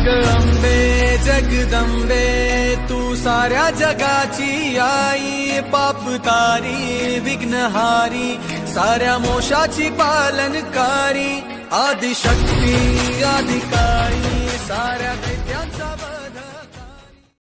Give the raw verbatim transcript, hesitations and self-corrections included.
जगदंबे जगदंबे तू साऱ्या जगाची आई, पाप तारी विघ्नहारी साऱ्या मोशाची पालनकारी, आदिशक्ती अधिकारी साऱ्या